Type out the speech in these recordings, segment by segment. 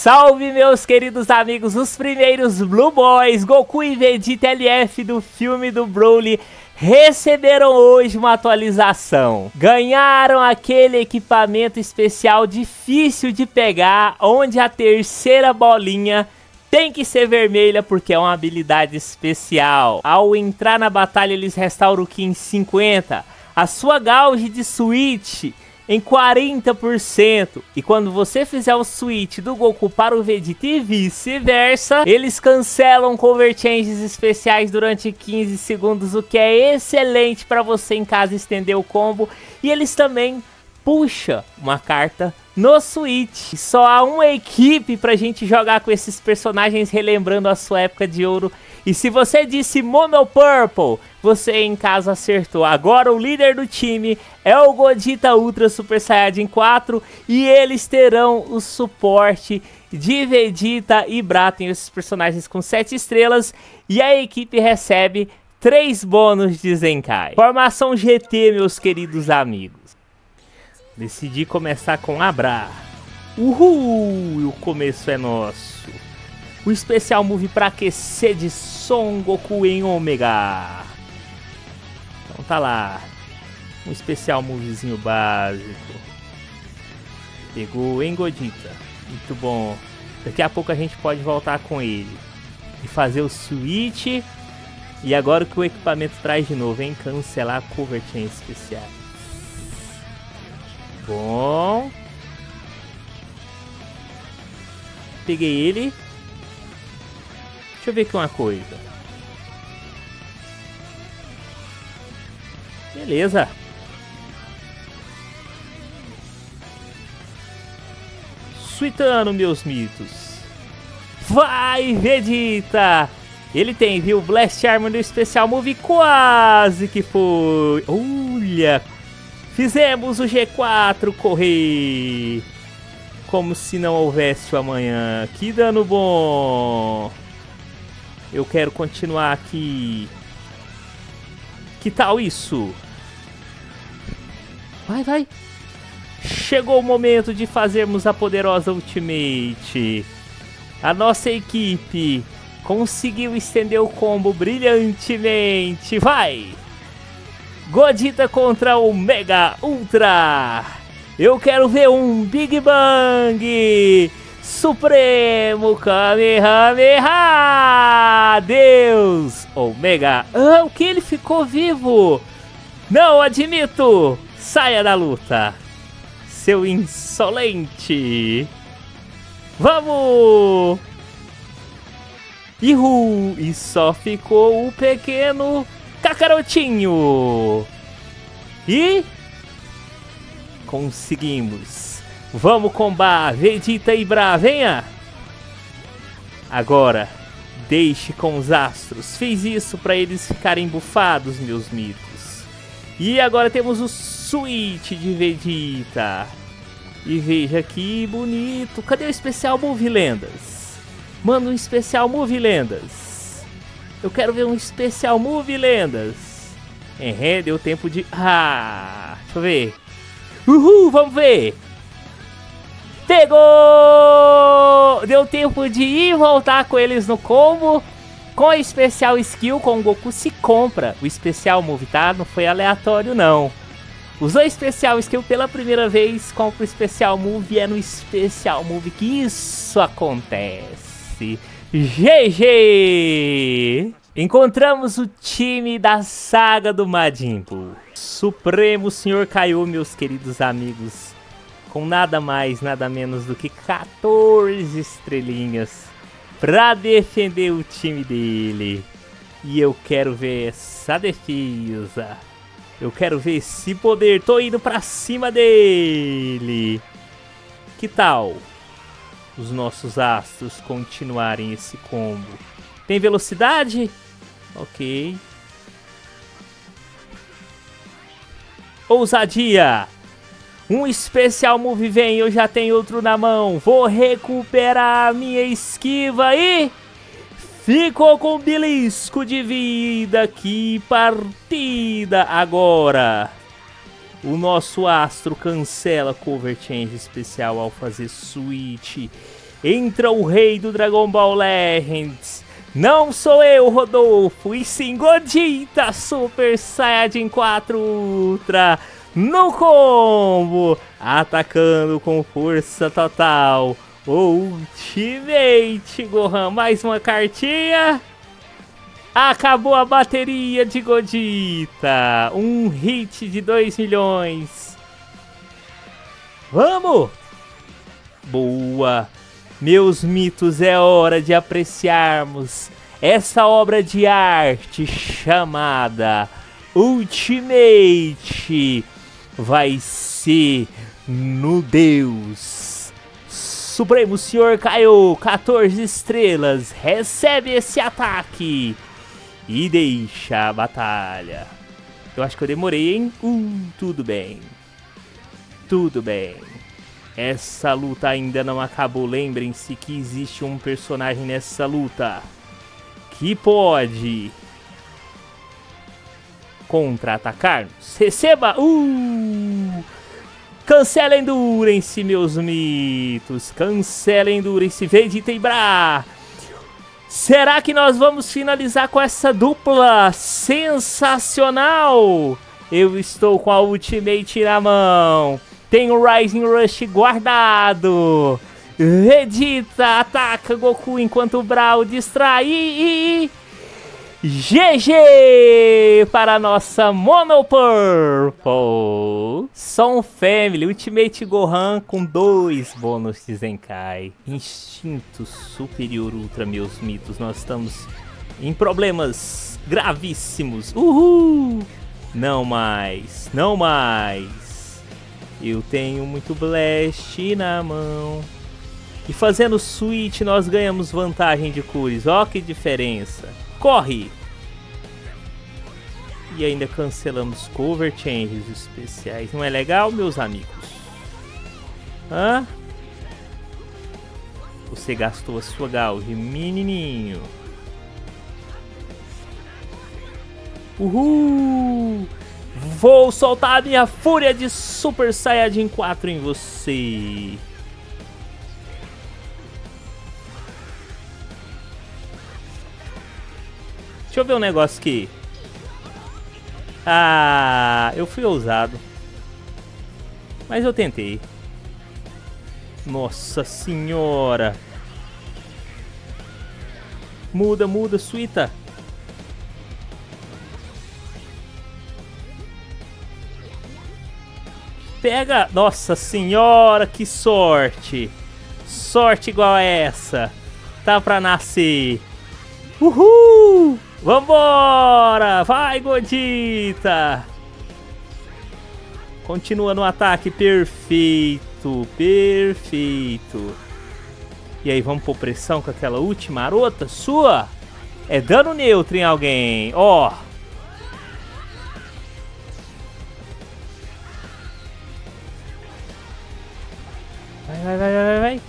Salve, meus queridos amigos, os primeiros Blue Boys, Goku e Vegeta LF do filme do Broly receberam hoje uma atualização. Ganharam aquele equipamento especial difícil de pegar, onde a terceira bolinha tem que ser vermelha porque é uma habilidade especial. Ao entrar na batalha eles restauram o Ki em 50%, a sua gauge de switch em 40%. E quando você fizer o switch do Goku para o Vegeta e vice-versa, eles cancelam cover changes especiais durante 15 segundos, o que é excelente para você em casa estender o combo. E eles também puxam uma carta no Switch. Só há uma equipe pra gente jogar com esses personagens relembrando a sua época de ouro. E se você disse Mono Purple, você em casa acertou. Agora o líder do time é o Gogeta Ultra Super Saiyajin 4 e eles terão o suporte de Vegeta e Braten, esses personagens com 7 estrelas. E a equipe recebe 3 bônus de Zenkai. Formação GT, meus queridos amigos. Decidi começar com Abra. Uhul! O começo é nosso. O especial move para aquecer de Son Goku em Ômega. Então tá lá. Um especial movezinho básico. Pegou em Gogeta. Muito bom. Daqui a pouco a gente pode voltar com ele. E fazer o switch. E agora o que o equipamento traz de novo, hein? Cancelar cover chain especial. Bom. Peguei ele. Deixa eu ver aqui uma coisa. Beleza. Suitando, meus mitos. Vai, Vegeta! Ele tem, viu? Blast Armor no especial move. Quase que foi. Olha! Fizemos o G4 correr. Como se não houvesse o amanhã. Que dano bom. Eu quero continuar aqui. Que tal isso? Vai, vai. Chegou o momento de fazermos a poderosa Ultimate. A nossa equipe conseguiu estender o combo brilhantemente. Vai! Gogeta contra o Mega Ultra. Eu quero ver um Big Bang. Supremo Kamehameha. Deus. Omega. Ah, o que? Ele ficou vivo? Não admito. Saia da luta, seu insolente. Vamos. Ihu. E só ficou o pequeno Kakarotinho. E conseguimos. Vamos combar Vegeta e Bra, venha. Agora deixe com os astros. Fiz isso para eles ficarem bufados, meus mitos. E agora temos o switch de Vegeta. E veja que bonito. Cadê o especial Move Lendas? Manda um especial Move Lendas. Eu quero ver um especial Move Lendas. Deu tempo de... Ah, deixa eu ver. Uhul, vamos ver. Pegou! Deu tempo de ir e voltar com eles no combo. Com a especial skill, com o Goku se compra o especial Move, tá? Não foi aleatório, não. Usou especial skill pela primeira vez, compra o especial Move e é no especial Move que isso acontece. GG! Encontramos o time da saga do Majin Buu. Supremo Senhor Kaiô, meus queridos amigos. Com nada mais, nada menos do que 14 estrelinhas pra defender o time dele. E eu quero ver essa defesa. Eu quero ver esse poder. Tô indo pra cima dele. Que tal os nossos astros continuarem esse combo? Tem velocidade? Ok. Ousadia. Um especial move vem, eu já tenho outro na mão. Vou recuperar a minha esquiva e... ficou com belisco de vida. Que partida. Agora o nosso astro cancela cover change especial ao fazer switch. Entra o rei do Dragon Ball Legends. Não sou eu, Rodolfo, e sim Gogeta Super Saiyajin 4 Ultra no combo, atacando com força total. Ultimate Gohan, mais uma cartinha. Acabou a bateria de Gogeta. Um hit de 2 milhões. Vamos! Boa! Meus mitos, é hora de apreciarmos essa obra de arte chamada Ultimate. Vai ser no Deus Supremo Senhor Kaiô, 14 estrelas. Recebe esse ataque e deixa a batalha. Eu acho que eu demorei, hein? Tudo bem. Tudo bem. Essa luta ainda não acabou. Lembrem-se que existe um personagem nessa luta que pode contra-atacar-nos. Receba! Cancela Endurance, meus mitos. Cancela Endurance. Vegeta e Bra. Será que nós vamos finalizar com essa dupla sensacional? Eu estou com a Ultimate na mão. Tem o Rising Rush guardado. Vegeta ataca Goku enquanto o Brawl distrai. GG para a nossa Mono Purple. Son Family, Ultimate Gohan com 2 bônus de Zenkai. Instinto Superior Ultra, meus mitos. Nós estamos em problemas gravíssimos. Uhul! Não mais, não mais. Eu tenho muito Blast na mão. E fazendo switch nós ganhamos vantagem de cores. Ó que diferença. Corre! E ainda cancelamos cover changes especiais. Não é legal, meus amigos? Hã? Você gastou a sua gauge, menininho. Uhul! Vou soltar a minha fúria de Super Saiyajin 4 em você. Deixa eu ver um negócio aqui. Ah, eu fui ousado. Mas eu tentei. Nossa senhora. Muda, muda, Suíta. Pega. Nossa senhora, que sorte. Sorte igual a essa. Tá pra nascer. Uhul! Vambora! Vai, Gogeta! Continua no ataque. Perfeito, perfeito. E aí, vamos pôr pressão com aquela última marota sua? É dano neutro em alguém, ó. Vai, vai, vai, vai, vai.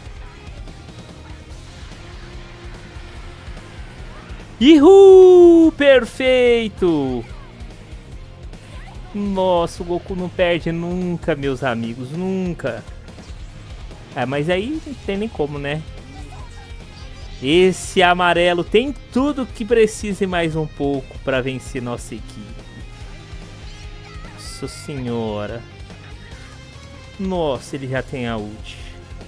Ihu! Perfeito! Nossa, o Goku não perde nunca, meus amigos, nunca. Ah, mas aí não tem nem como, né? Esse amarelo tem tudo que precisa e mais um pouco para vencer nossa equipe. Nossa senhora. Nossa, ele já tem a ult.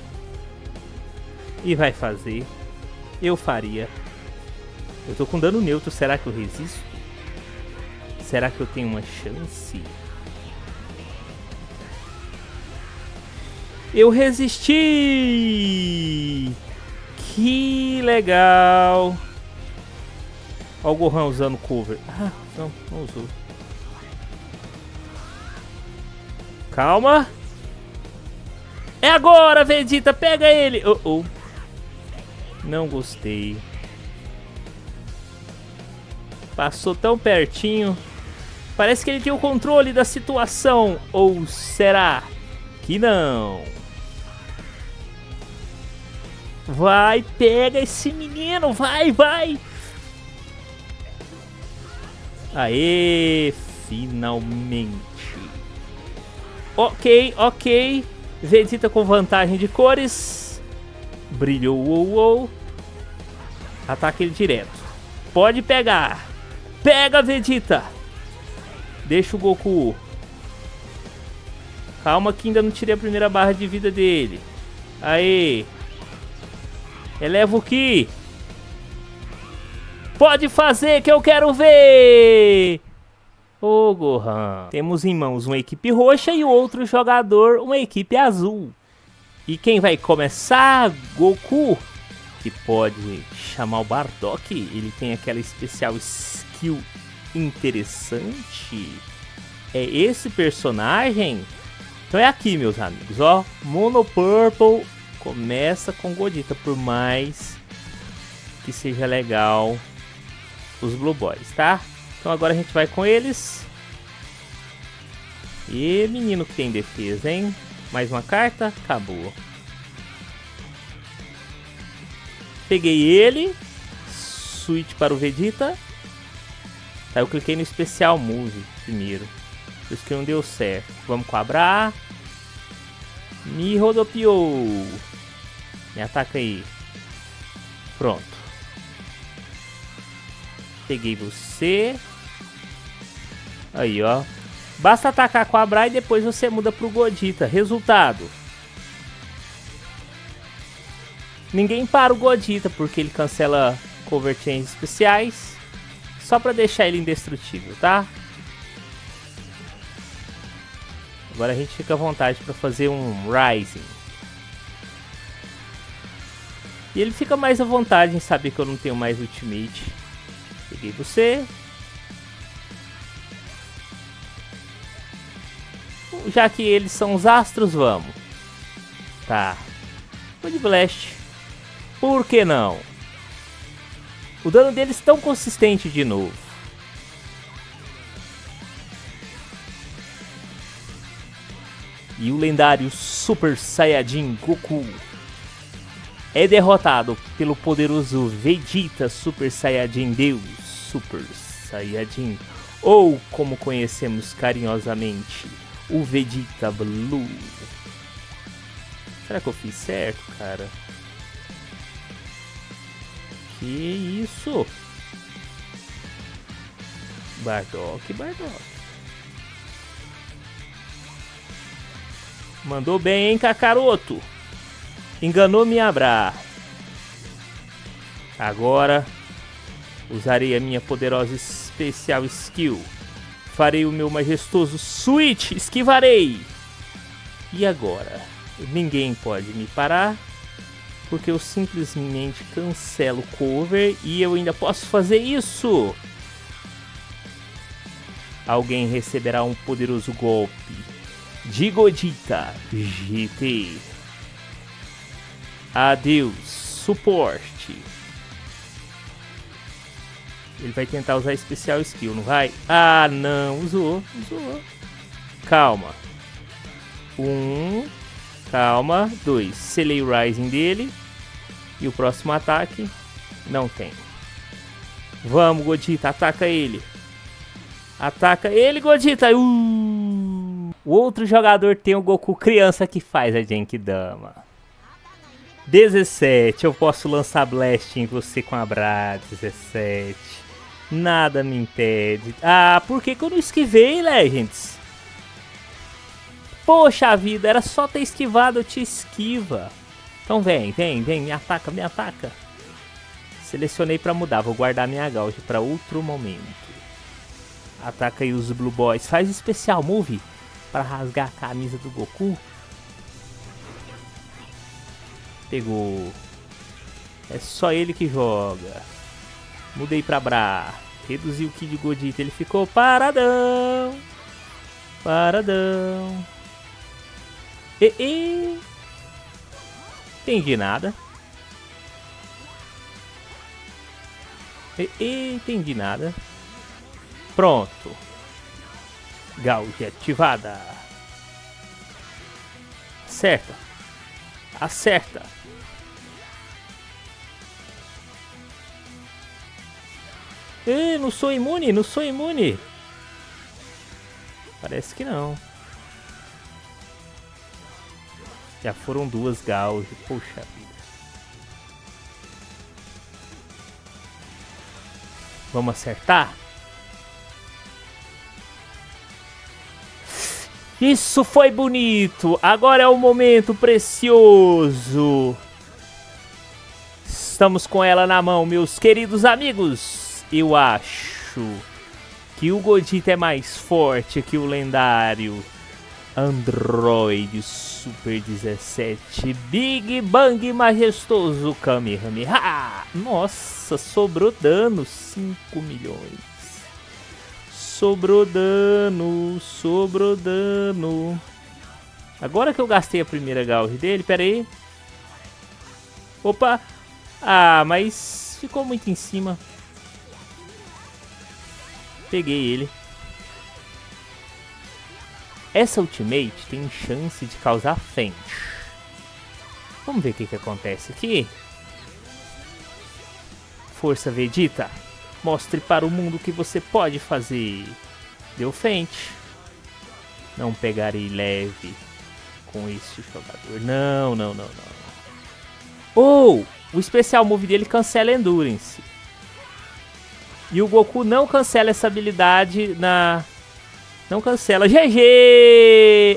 E vai fazer. Eu faria. Eu tô com dano neutro, será que eu resisto? Será que eu tenho uma chance? Eu resisti! Que legal! Olha o Gohan usando cover. Ah, não usou. Calma! É agora, Vegeta! Pega ele! Oh. Não gostei. Passou tão pertinho. Parece que ele tem o controle da situação. Ou será que não? Vai, pega esse menino. Vai, vai. Aê, finalmente. Ok, ok. Vegeta com vantagem de cores. Brilhou, uou. Ataca ele direto. Pode pegar. Pega, Vegeta. Deixa o Goku. Calma que ainda não tirei a primeira barra de vida dele. Aê. Eleva o Ki. Pode fazer que eu quero ver. Ô, Gohan. Temos em mãos uma equipe roxa e o outro jogador uma equipe azul. E quem vai começar? Goku. Que pode chamar o Bardock. Ele tem aquela especial skill interessante. É esse personagem? Então é aqui, meus amigos, ó. Mono Purple começa com Godita, por mais que seja legal os Blue Boys, tá? Então agora a gente vai com eles. E menino que tem defesa, hein? Mais uma carta, acabou. Peguei ele. Switch para o Vegeta. Tá, eu cliquei no especial move primeiro. Por isso que não deu certo. Vamos com a Bra. Me rodopiou. Me ataca aí. Pronto. Peguei você. Aí, ó. Basta atacar com a Bra e depois você muda pro Godita. Resultado. Ninguém para o Godita porque ele cancela cover change especiais. Só pra deixar ele indestrutível, tá? Agora a gente fica à vontade para fazer um Rising. E ele fica mais à vontade em saber que eu não tenho mais Ultimate. Peguei você. Já que eles são os astros, vamos. Tá. Body Blast. Por que não? O dano deles é tão consistente de novo. E o lendário Super Saiyajin Goku é derrotado pelo poderoso Vegeta Super Saiyajin Deus Super Saiyajin, ou como conhecemos carinhosamente, o Vegeta Blue. Será que eu fiz certo, cara? Que isso? Bardock. Mandou bem, hein, Kakaroto? Enganou minha Bra. Agora usarei a minha poderosa especial skill. Farei o meu majestoso Switch. Esquivarei. E agora? Ninguém pode me parar. Porque eu simplesmente cancelo o cover. E eu ainda posso fazer isso. Alguém receberá um poderoso golpe de Godita GT. Adeus, suporte. Ele vai tentar usar especial skill, não vai? Ah, não, usou. Calma. 1, calma. 2, selei o Rising dele. E o próximo ataque não tem. Vamos, Godita, ataca ele. Ataca ele, Godita. O outro jogador tem o Goku criança que faz a Genkidama. 17. Eu posso lançar Blast em você com a Bra. 17. Nada me impede. Ah, por que eu não esquivei, Legends? Poxa vida, era só ter esquivado, eu te esquiva. Então vem, me ataca. Selecionei pra mudar, vou guardar minha gauge pra outro momento. Ataca aí os Blue Boys. Faz especial move para rasgar a camisa do Goku. Pegou. É só ele que joga. Mudei pra Bra. Reduzi o Ki de Godita. Ele ficou paradão. Entendi nada. Entendi nada. Pronto. Gauge ativada. Acerta. Não sou imune. Parece que não. Já foram 2 Gauge. Poxa vida. Vamos acertar? Isso foi bonito! Agora é o momento precioso! Estamos com ela na mão, meus queridos amigos! Eu acho que o Gogeta é mais forte que o lendário Android Super 17 Big Bang Majestoso Kamehameha! Nossa, sobrou dano, 5 milhões. Sobrou dano, sobrou dano. Agora que eu gastei a primeira gauge dele, pera aí. Opa! Ah, mas ficou muito em cima. Peguei ele. Essa ultimate tem chance de causar faint. Vamos ver o que acontece aqui. Força Vegeta. Mostre para o mundo o que você pode fazer. Deu faint. Não pegarei leve com este jogador. Não, não, não, não. Oh, o especial move dele cancela Endurance. E o Goku não cancela essa habilidade na... Não cancela. GG!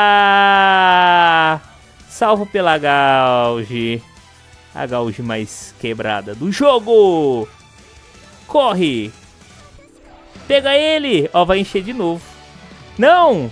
Ah! Salvo pela gauge. A gauge mais quebrada do jogo. Corre! Pega ele! Ó, vai encher de novo. Não!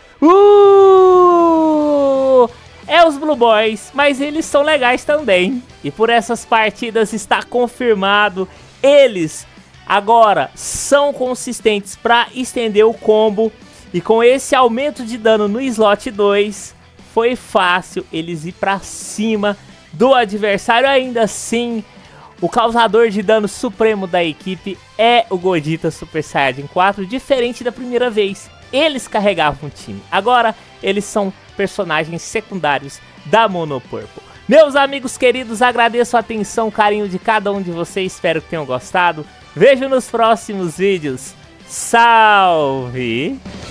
É os Blue Boys, mas eles são legais também. E por essas partidas está confirmado. Eles agora são consistentes para estender o combo. E com esse aumento de dano no slot 2, foi fácil eles ir para cima do adversário. Ainda assim, o causador de dano supremo da equipe é o Gogeta Super Saiyajin 4, diferente da primeira vez. Eles carregavam o time. Agora, eles são personagens secundários da Mono Purple. Meus amigos queridos, agradeço a atenção, carinho de cada um de vocês. Espero que tenham gostado. Vejo nos próximos vídeos. Salve!